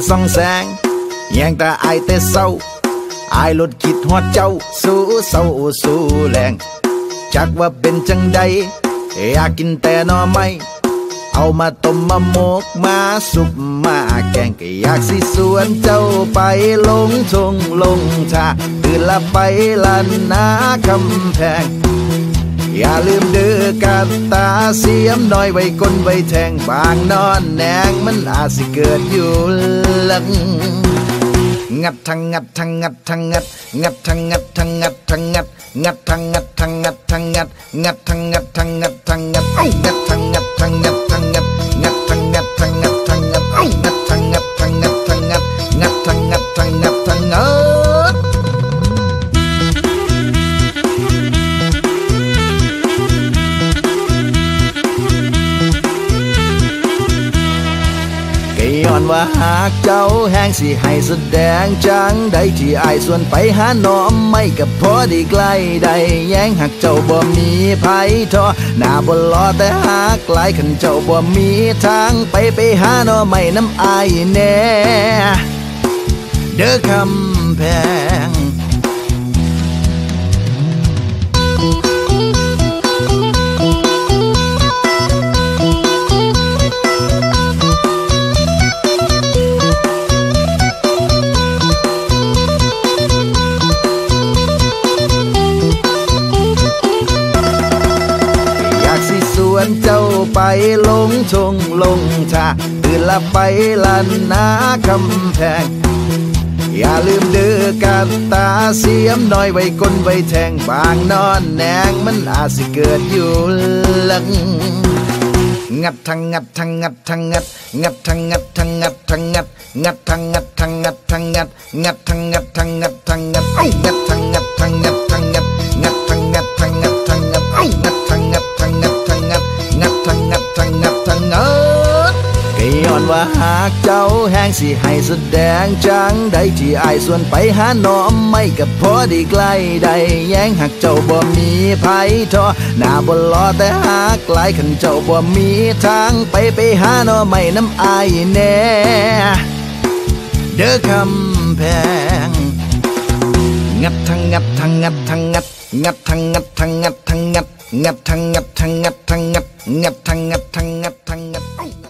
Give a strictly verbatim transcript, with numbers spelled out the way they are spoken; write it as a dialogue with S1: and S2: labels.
S1: ส่องแสงแยงตาอายแต่เศร้าอายลดคิดฮอดเจ้าสู้เศร้าสู้แรงจักว่าเป็นจังใดอยากกินแต่หน่อไม้เอามาต้มมาหมกมาสุปมาแกงก็อยากสิสวนเจ้าไปลงทงลงทาคือละไปลันนาคำแพงอย่าลืมเด้อกันตาเสียมน้อยไว้ก้นไว้แทงบางนอนแนงมันอาจสิเกิดอยู่หลังงัดทั้งงัดทั้งงัดทั้งงัดงัดทั้งงัดทั้งงัดทั้งงัดงัดทั้งงัดทั้งงัดทั้งงัดงัดทั้งงัดทั้งงัดทั้งงัดงัดทั้งงัดทั้งงัดทั้งงัดงัดทั้งงัดทั้งงัดทั้งงัดงัดทั้งงัดทั้งงัดทั้งงัดงัดทั้งงัดทั้งงัดทั้งงัดย้อนว่าหากเจ้าแห้งสิให้แสดงจังใดที่อายส่วนไปหาน้อมไม่กับพอดีใกล้ใดแย้งหากเจ้าบ่มีไผทอหน้าบ่รอแต่หากหลายขันเจ้าบ่มีทางไปไปหาน้อไม่น้ำอายแน่เด้อคำแพงเจ้าไปลงทงลงทาคือละไปลันนาคำแพงอย่าลืมเด้อกันตาเสียมน้อยไว้ก้นไว้แทงบางนอนแนงมันอาจสิเกิดอยู่หลังงัดทั้งงัดทั้งงัดทั้งงัดงัดทั้งงัดทั้งงัดทั้งงัดงัดทั้งงัดทั้งงัดทั้งงัดงัดทั้งงัดทั้งงัดทั้งงัดงัดทั้งงัดทั้งงัดทั้งงัดงัดทั้งงัดทั้งงัดทั้งงัดงัดทั้งงัดทั้งงัดทั้งงัดงัดทั้งงัดทั้งงัดทั้งงัดก็ย้อนว่าหากเจ้าแห้งสิให้แสดงจังใดที่อายส่วนไปหาน้อมไม่กับพอดีใกล้ใดแย้งหากเจ้าบ่มีไผทอหน้าบ่รอแต่หากหลายขันเจ้าบ่มีทางไปไปหาน้อไม่น้ำอายแน่เด้อคำแพงงัดทั้งงัดทั้งงัดทั้งงัดงัดทั้งงัดทั้งงัดทั้งงัดงัดทั้งงัดทั้งงัดทั้งงัดงัดทั้งงัดทั้งงัดทั้งงัด